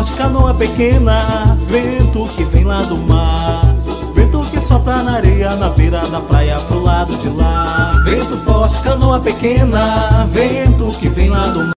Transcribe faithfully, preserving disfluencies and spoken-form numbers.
forte, canoa pequena, vento que vem lá do mar. Vento que sopra na areia, na beira da praia pro lado de lá. Vento forte, canoa pequena, vento que vem lá do mar.